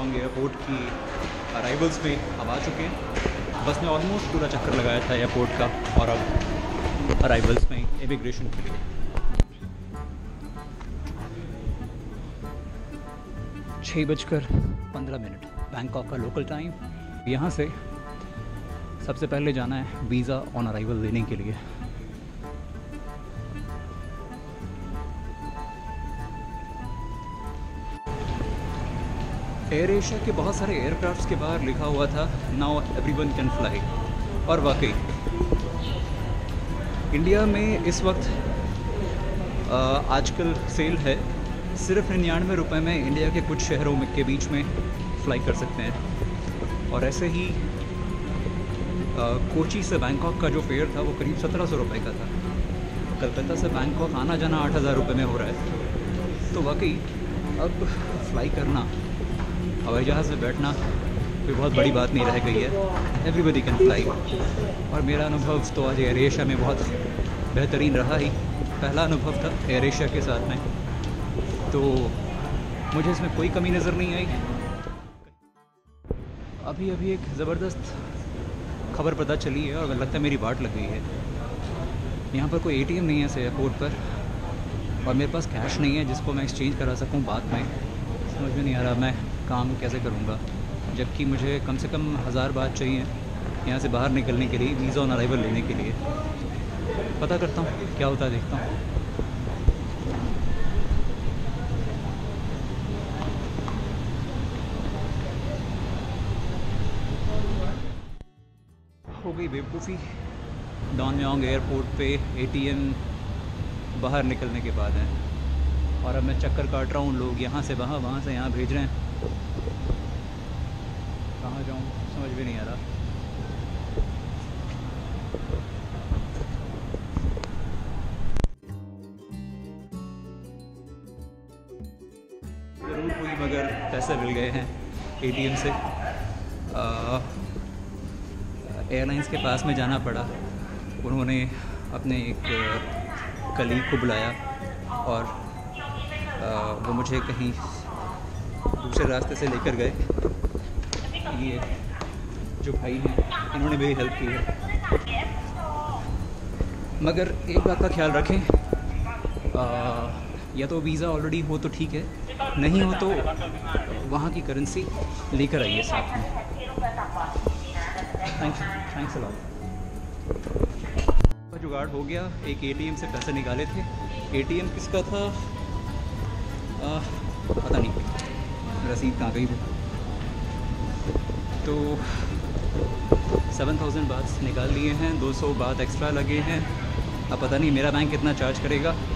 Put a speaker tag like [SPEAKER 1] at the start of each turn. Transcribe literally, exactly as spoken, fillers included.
[SPEAKER 1] डॉनमयोंग airport की arrivals पे अब आ चुके हैं। बस ने ऑलमोस्ट पूरा चक्कर लगाया था एयरपोर्ट का और अब अराइवल्स में इमिग्रेशन के लिए। छः बजकर पंद्रह मिनट बैंकॉक का लोकल टाइम। यहाँ से सबसे पहले जाना है वीज़ा ऑन अराइवल लेने के लिए। एयर एशिया के बहुत सारे एयरक्राफ्ट्स के बाहर लिखा हुआ था नाउ एवरीवन कैन फ्लाई, और वाकई इंडिया में इस वक्त आ, आजकल सेल है, सिर्फ निन्यानवे रुपये में इंडिया के कुछ शहरों में के बीच में फ़्लाई कर सकते हैं। और ऐसे ही आ, कोची से बैंकॉक का जो फेयर था वो करीब सत्रह सौ रुपये का था। कलकत्ता से बैंकॉक आना जाना आठ हज़ार रुपये में हो रहा है। तो वाकई अब फ्लाई करना, हवाई जहाज़ में बैठना कोई बहुत बड़ी बात नहीं रह गई है। Everybody can fly. और मेरा अनुभव तो आज एयर एशिया में बहुत बेहतरीन रहा ही। पहला अनुभव था एयर एशिया के साथ में, तो मुझे इसमें कोई कमी नज़र नहीं आई। अभी अभी एक ज़बरदस्त खबर पता चली है और लगता है मेरी बाट लग गई है। यहाँ पर कोई एटीएम नहीं है इस एयरपोर्ट पर, और मेरे पास कैश नहीं है जिसको मैं एक्सचेंज करा सकूँ बाद में। समझ में नहीं आ रहा मैं काम कैसे करूँगा, जबकि मुझे कम से कम हज़ार बात चाहिए यहाँ से बाहर निकलने के लिए, वीज़ा ऑन अराइवल लेने के लिए। पता करता हूँ क्या होता है, देखता हूँ। हो गई बेवकूफ़ी। डॉनमयोंग एयरपोर्ट पे एटीएम बाहर निकलने के बाद है, और अब मैं चक्कर काट रहा हूँ। लोग यहाँ से वहाँ, वहाँ से यहाँ भेज रहे हैं। कहाँ जाऊँ समझ भी नहीं आ रहा। ज़रूर हुई, मगर पैसे मिल गए हैं एटीएम से। एयरलाइंस के पास में जाना पड़ा। उन्होंने अपने एक कलीग को बुलाया और आ, वो मुझे कहीं दूसरे रास्ते से लेकर गए। ये जो भाई हैं इन्होंने मेरी हेल्प की है। मगर एक बात का ख्याल रखें, आ, या तो वीज़ा ऑलरेडी हो तो ठीक है, नहीं हो तो वहाँ की करेंसी लेकर आइए साथ में। Thanks thanks a lot. जुगाड़ हो गया। एक एटीएम से पैसे निकाले थे। एटीएम किसका था आ, पता नहीं, रसीद कहाँ गई वो। तो सेवन थाउजेंड बात निकाल लिए हैं, दो सौ बात एक्स्ट्रा लगे हैं। अब पता नहीं मेरा बैंक कितना चार्ज करेगा।